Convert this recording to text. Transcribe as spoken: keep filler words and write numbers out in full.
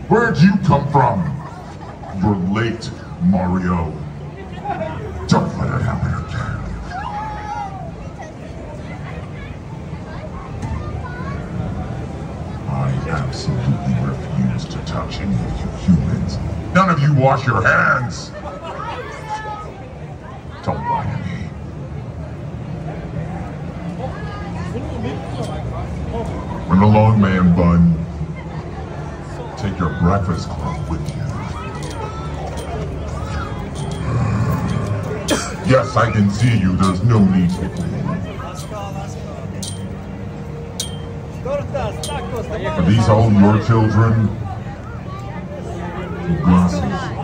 Where'd you come from? You're late, Mario. Don't let it happen again. I absolutely refuse to touch any of you humans. None of you wash your hands! Don't lie to me. Run along, man bun. Take your breakfast club with you. Yes, I can see you. There's no need to clean. Are these all your children? Glasses.